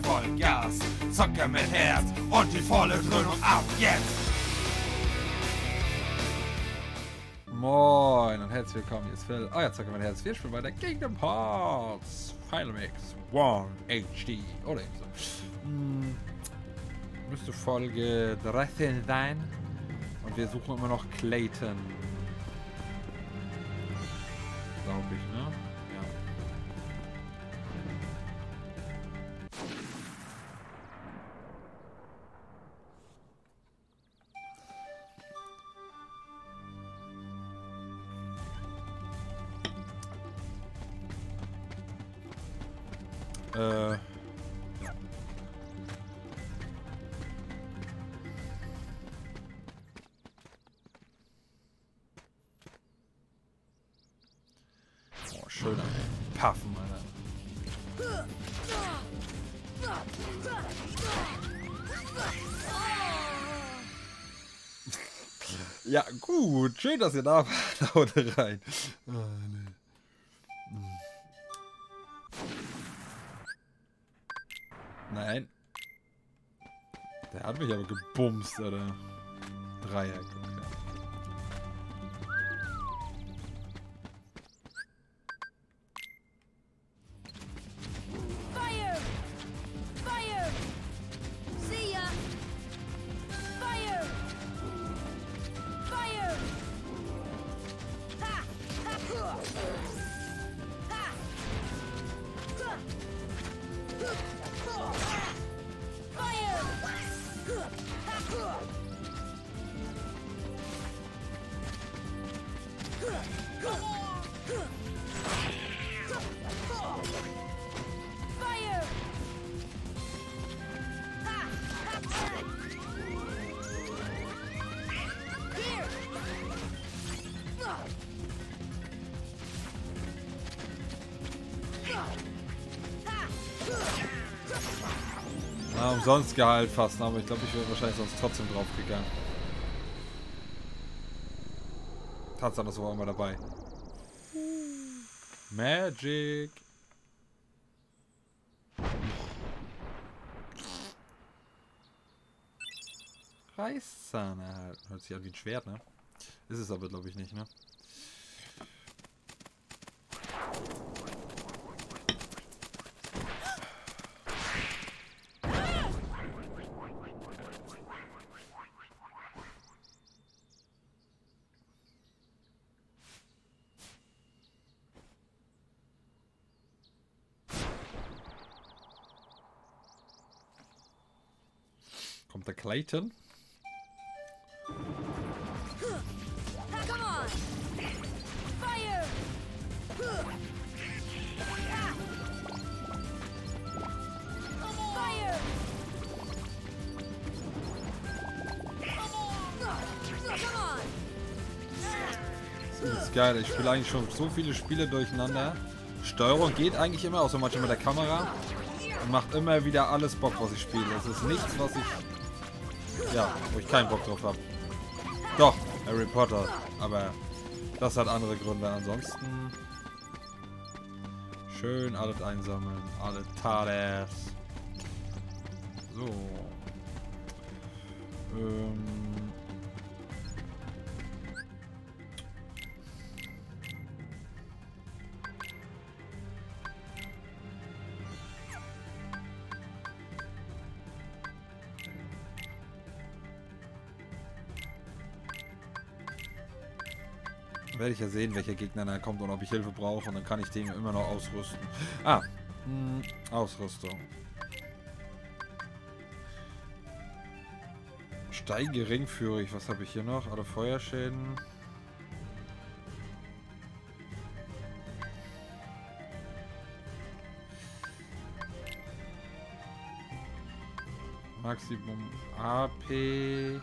Vollgas. Zocke mit Herz und die volle Dröhnung ab jetzt. Moin und herzlich willkommen, hier ist Phil, euer Zocker mit Herz. Wir spielen bei der Kingdom Hearts Final Mix 1 HD oder eben so. Müsste Folge 13 sein. Und wir suchen immer noch Clayton. Glaube ich, ne? Ja. Oh, schöner Paffen, Alter. Ja, gut. Schön, dass ihr da wart. Haut rein. Oh, nee. Nein. Der hat mich aber gebumst, oder? Dreieck. Okay. Fire! Fire! See ya! Fire! Fire! Ha! Ha! Ha! Ha! Na, umsonst Gehalt fast, aber ich glaube, ich wäre wahrscheinlich sonst trotzdem drauf gegangen. Tatsache, das war immer dabei. Magic. Reißzahn erhalten. Hört sich an wie ein Schwert, ne? Ist es aber, glaube ich, nicht, ne? Kommt der Clayton? Come on! Fire! Fire! Come on! Das ist geil. Ich spiele eigentlich schon so viele Spiele durcheinander. Steuerung geht eigentlich immer, außer manchmal mit der Kamera. Und macht immer wieder alles Bock, was ich spiele. Es ist nichts, was ich... Ja, wo ich keinen Bock drauf habe. Doch, Harry Potter. Aber das hat andere Gründe. Ansonsten... Schön alles einsammeln. Alle Tales. So. Werde ich ja sehen, welcher Gegner da kommt und ob ich Hilfe brauche. Und dann kann ich den immer noch ausrüsten. Ah, Ausrüstung. Stein geringführig. Was habe ich hier noch? Alle Feuerschäden. Maximum AP.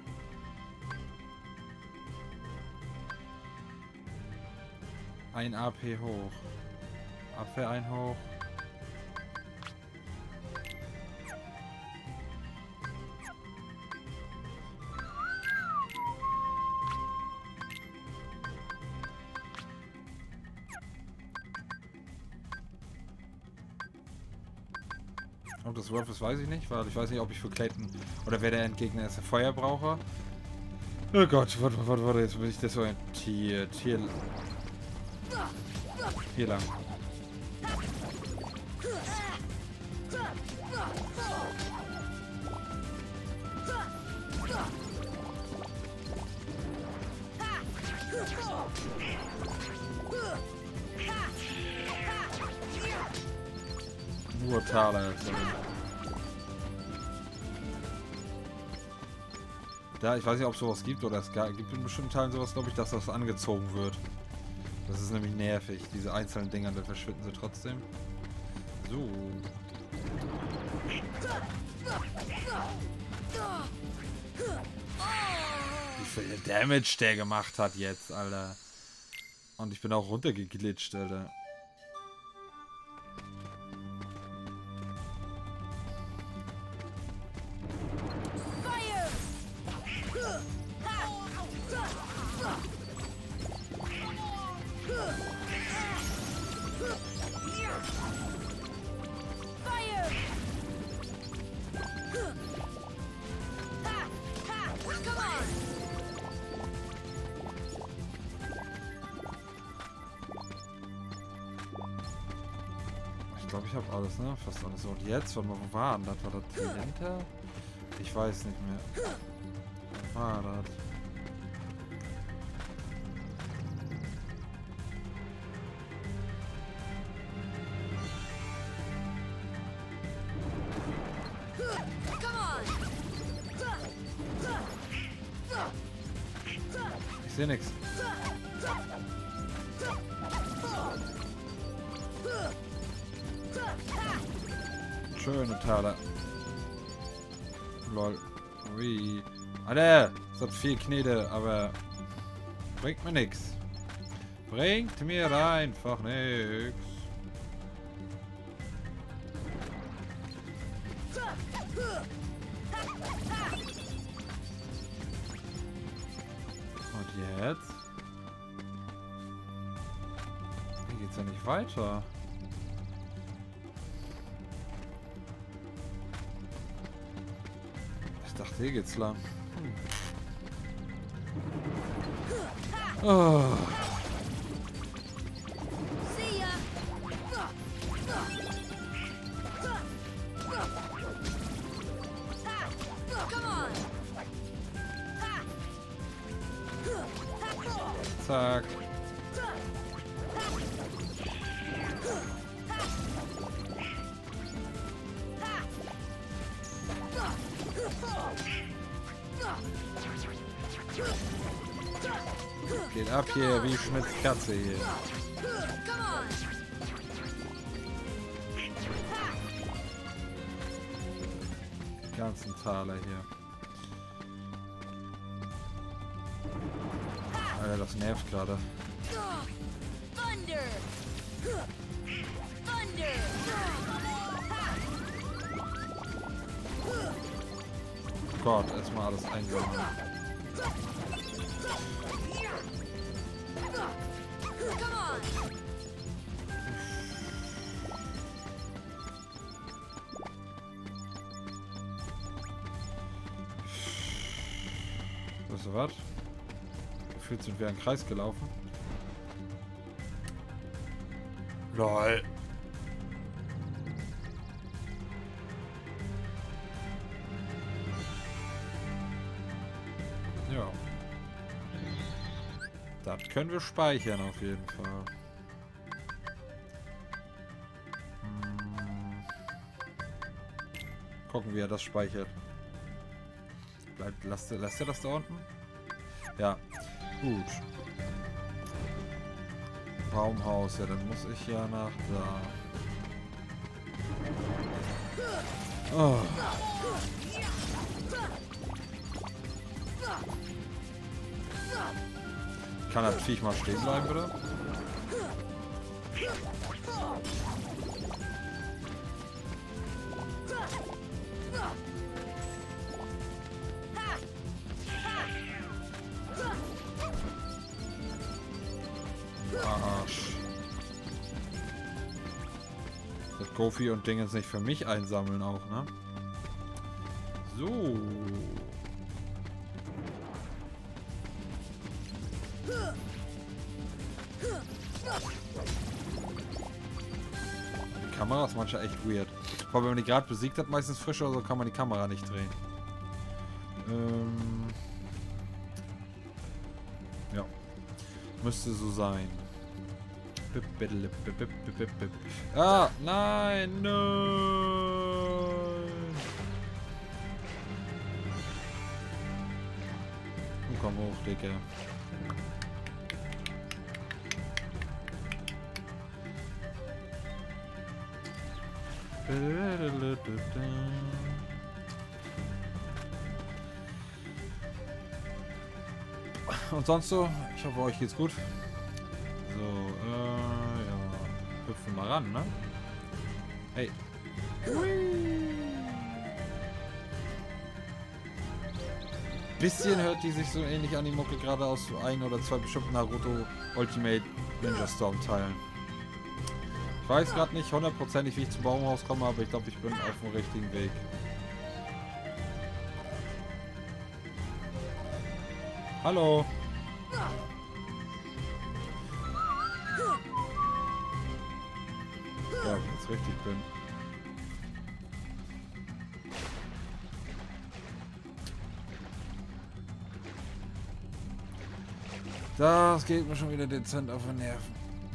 Ein AP hoch. Abwehr ein hoch. Ob das Wort ist, weiß ich nicht, weil ich weiß nicht, ob ich für Clayton oder wer der Endgegner ist, der Feuerbraucher. Oh Gott, warte, jetzt bin ich desorientiert. Hier lang. Nur Taler. Da, ich weiß nicht, ob es sowas gibt oder es gibt in bestimmten Teilen sowas, glaube ich, dass das angezogen wird. Das ist nämlich nervig. Diese einzelnen Dinger, dann verschwinden sie trotzdem. So. Wie viel Damage der gemacht hat jetzt, Alter. Und ich bin auch runtergeglitscht, Alter. Ich glaube, ich habe alles, ne? Fast alles. Und jetzt? Warte mal, wo war denn das? War das hier hinter? Ich weiß nicht mehr. Wo war das? Ich sehe nichts. Schöne Taler. Lol. Ui. Alter, es hat viel Knete, aber bringt mir nichts. Bringt mir einfach nichts. Und jetzt? Hier geht's ja nicht weiter. Ich dachte, hier geht's lang. Oh. Zack. Geht ab hier wie Schmitz Katze hier. Die ganzen Taler hier. Alter, das nervt gerade. Oh Gott, erstmal alles einsammeln. Weißt du was? Gefühlt sind wir einen Kreis gelaufen. LOL. Ja. Das können wir speichern auf jeden Fall. Gucken, wie er das speichert. Lasst er das da unten? Ja. Gut. Baumhaus, ja, dann muss ich ja nach da. Oh. Kann das Viech mal stehen bleiben, bitte? Arsch. Das Goofy und Dingens nicht für mich einsammeln auch, ne? So. Die Kamera ist manchmal echt weird. Aber wenn man die gerade besiegt hat, meistens frisch oder so, kann man die Kamera nicht drehen. Ja. Müsste so sein. Ah, nein, nein. Komm hoch, Dicke. Und sonst so? Ich hoffe, euch geht's gut. So, ja. Hüpfen mal ran, ne? Hey. Bisschen hört die sich so ähnlich an die Mucke gerade aus ein oder zwei bestimmten Naruto Ultimate Ninja Storm Teilen. Ich weiß gerade nicht hundertprozentig, wie ich zum Baumhaus komme, aber ich glaube, ich bin auf dem richtigen Weg. Hallo. Ja, ob ich jetzt richtig bin. Das geht mir schon wieder dezent auf den Nerven.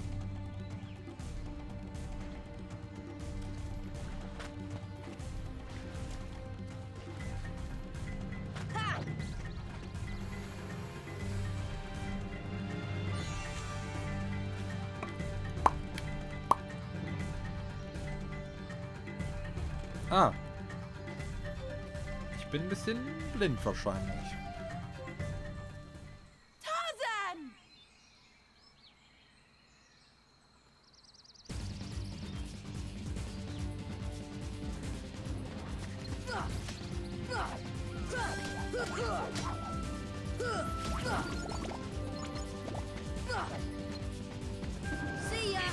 Ah. Ich bin ein bisschen blind wahrscheinlich. Tarzan! See ya!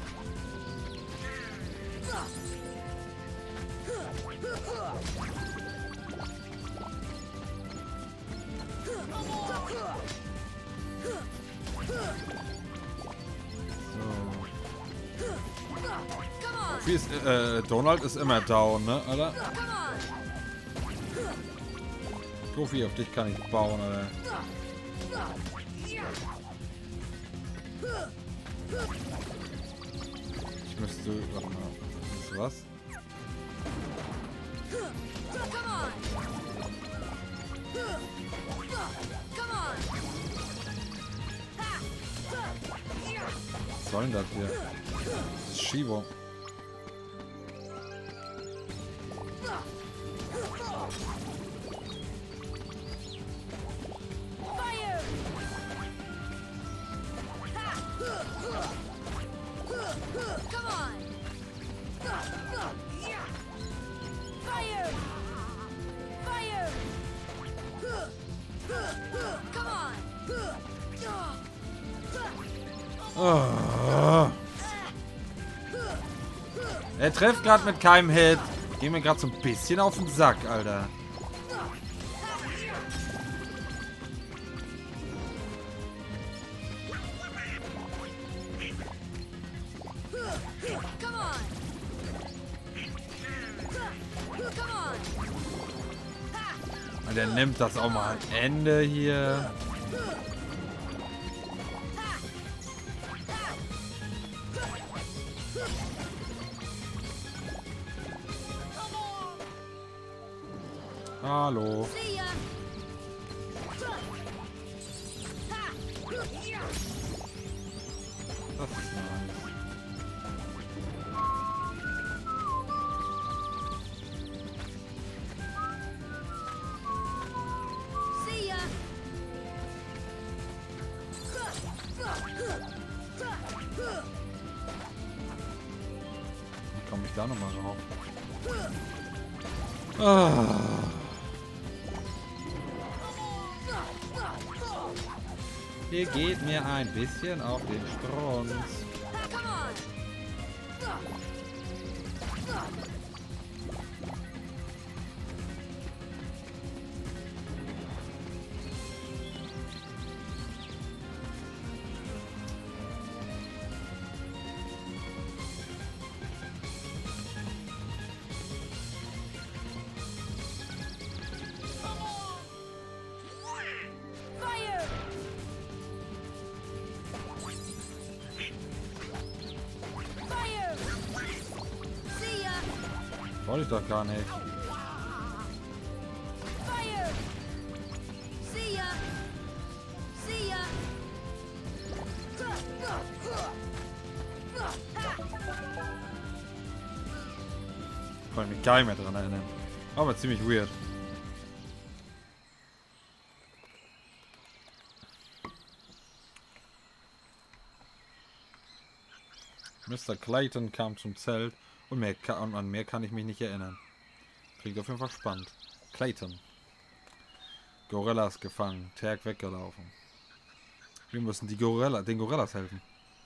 Wie ist, Donald ist immer down, ne, Alter? Come on! Goofy, auf dich kann ich bauen, Alter. Ich müsste... Warte mal. Weißt du was? Come on! Come on! Was soll denn das hier? Das ist Shivo. Fire! Come on! Fire! Fire! Come on! Oh. Er trifft gerade mit keinem Hit. Geh mir gerade so ein bisschen auf den Sack, Alter. Come on! Come on! Und der nimmt das auch mal am Ende hier. Hallo. See ya! Das ist nice. See ya! Wie komme ich da nochmal drauf? Ah. Hier geht mir ein bisschen auf den Strunz. Come on! Wollte ich doch gar nicht. Fire! See ya! See ya! Ich kann mich gar nicht mehr dran erinnern. Aber ziemlich weird. Mr. Clayton kam zum Zelt und an mehr kann ich mich nicht erinnern. Klingt auf jeden Fall spannend. Clayton. Gorillas gefangen. Terk weggelaufen. Wir müssen den Gorillas helfen.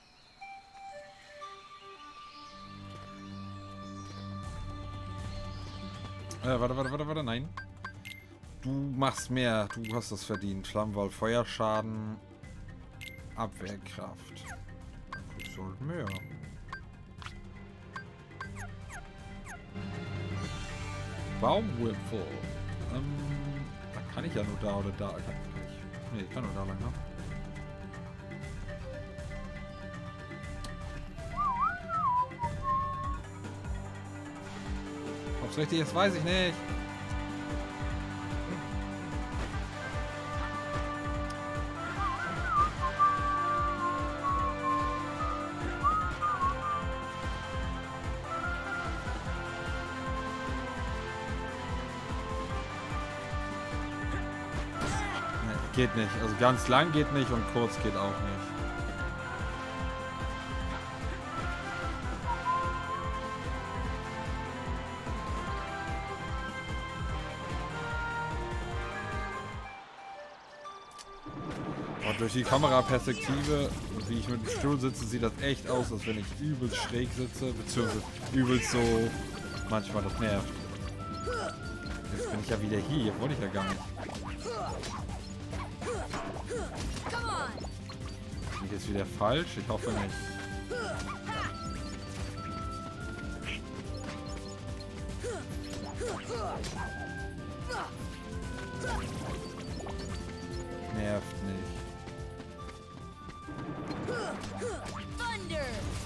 Warte, nein. Du machst mehr. Du hast das verdient. Flammenwall, Feuerschaden, Abwehrkraft. Das sollten mehr. Baumwipfel. Da kann ich ja nur da oder da. Nee, ich kann nur da lang, ne? Ob's richtig ist, weiß ich nicht. Geht nicht. Also ganz lang geht nicht und kurz geht auch nicht. Und durch die Kameraperspektive, wie ich mit dem Stuhl sitze, sieht das echt aus, als wenn ich übelst schräg sitze, beziehungsweise übelst so. Manchmal das nervt. Jetzt bin ich ja wieder hier wollte ich ja gar nicht. Bin ich jetzt wieder falsch? Ich hoffe nicht. Nervt nicht. Thunder!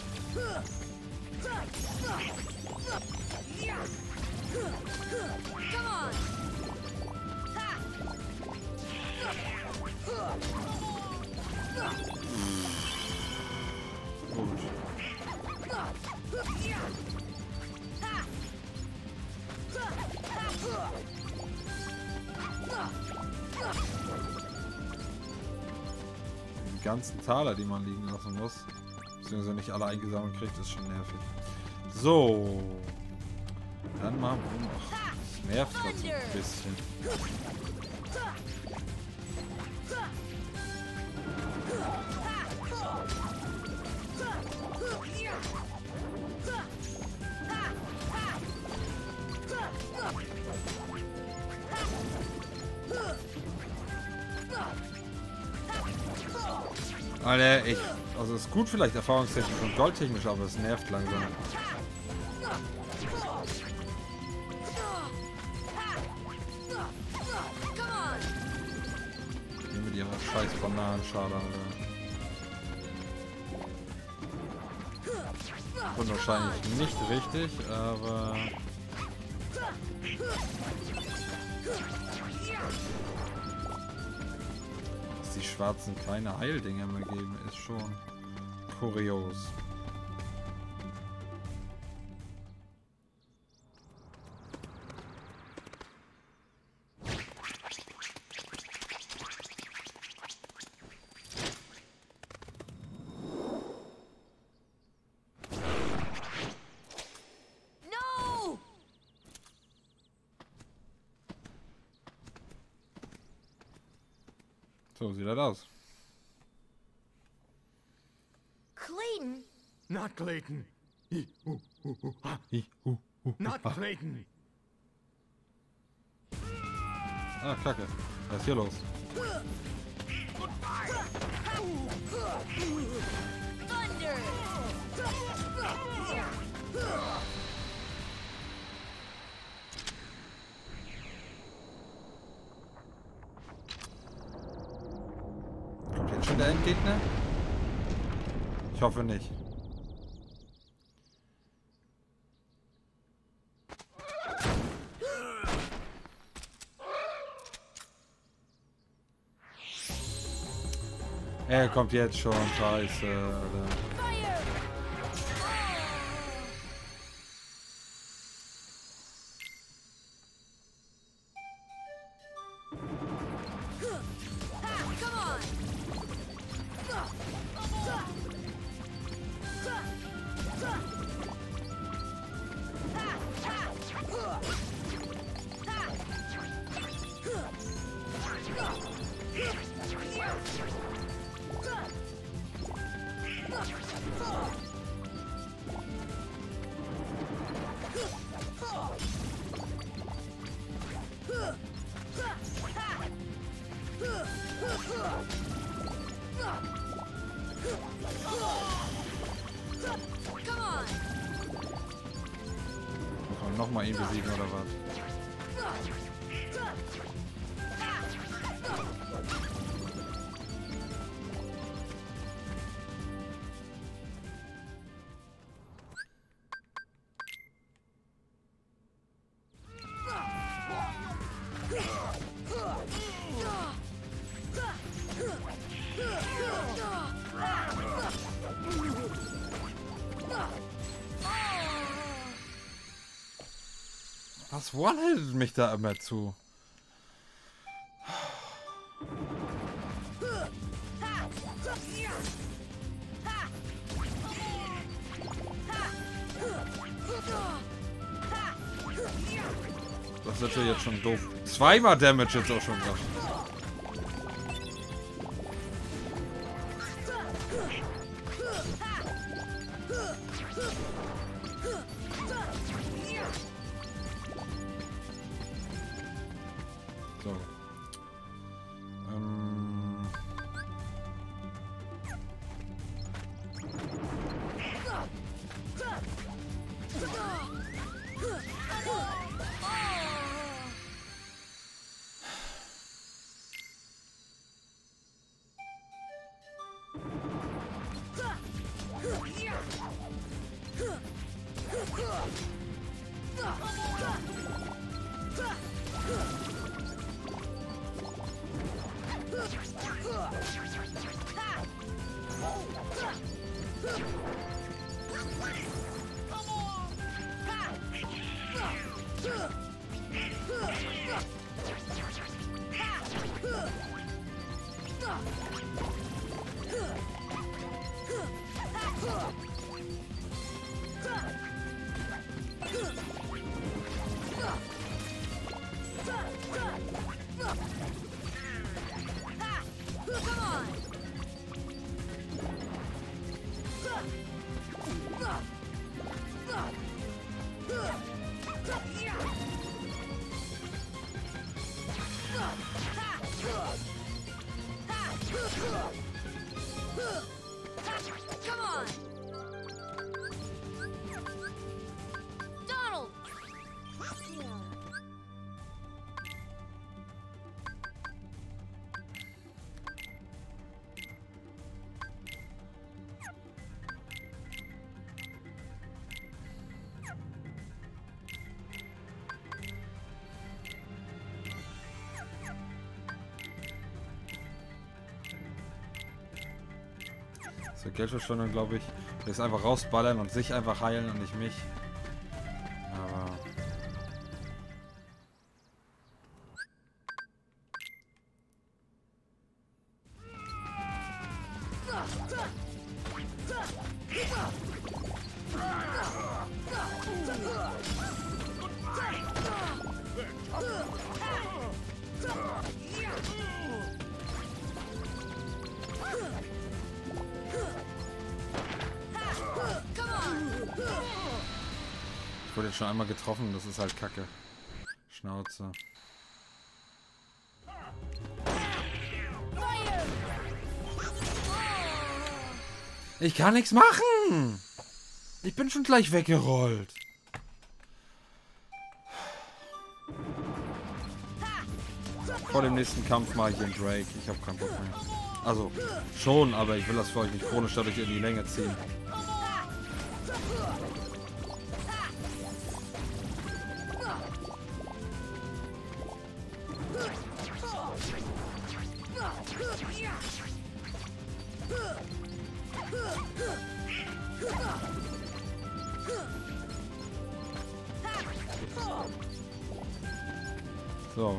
Come on! Gut. Die ganzen Taler, die man liegen lassen muss, beziehungsweise nicht alle eingesammelt kriegt, ist schon nervig. So. Dann mal. Das nervt gerade so ein bisschen. Alter, also ist gut vielleicht erfahrungstechnisch und goldtechnisch, aber es nervt langsam. Hier mit ihrer scheiß Bananenschale, Alter. Und wahrscheinlich nicht richtig, aber... Dass die Schwarzen keine Heildinger mehr geben, ist schon kurios. So sieht das aus. Clayton? Not Clayton. Not Clayton. Ah, Kacke. Was ist hier los? Thunder! Kommt jetzt schon der Endgegner? Ich hoffe nicht. Er kommt jetzt schon. Scheiße, Alter. Fire! Come on! Come on! Muss man nochmal ihn besiegen oder was? Was one-hittet mich da immer zu? Das ist natürlich jetzt schon doof. Zweimal Damage jetzt auch schon gemacht. So. Come on! Donald! So, Geldverschwendung, glaube ich. Jetzt einfach rausballern und sich einfach heilen und nicht mich. Aber. Ich wurde jetzt schon einmal getroffen, das ist halt Kacke. Schnauze. Ich kann nichts machen! Ich bin schon gleich weggerollt. Vor dem nächsten Kampf mache ich den Drake. Ich habe keinen Bock mehr. Also, schon, aber ich will das für euch nicht chronisch dadurch in die Länge ziehen. So.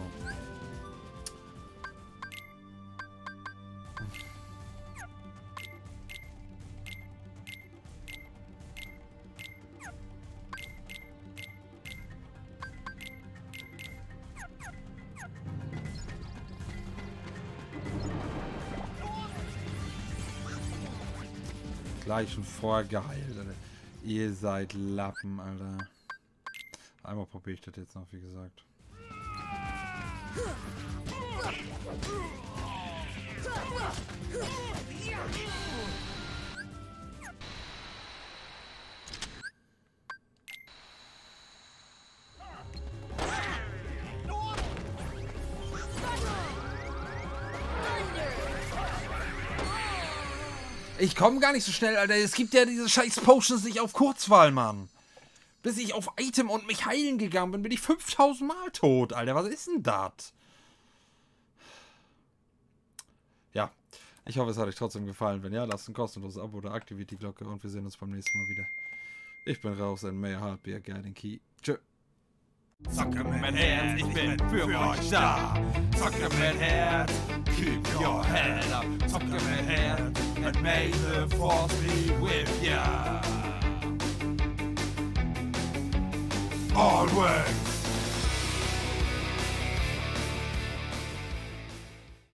Gleich schon vorgeheilt, Alter. Ihr seid Lappen, Alter. Einmal probiere ich das jetzt noch, wie gesagt. Ich komme gar nicht so schnell, Alter. Es gibt ja diese scheiß Potions nicht auf Kurzwahl, Mann. Bis ich auf Item und mich heilen gegangen bin, bin ich 5000 Mal tot, Alter. Was ist denn das? Ja, ich hoffe, es hat euch trotzdem gefallen. Wenn ja, lasst ein kostenloses Abo oder aktiviert die Glocke und wir sehen uns beim nächsten Mal wieder. Ich bin raus, and may your heart be a guiding key. Tschö. Zocke mit Herz, ich bin für euch da. Zocke mit Herz, keep your head up. Zocke mit Herz, and may the force be with ya. Always.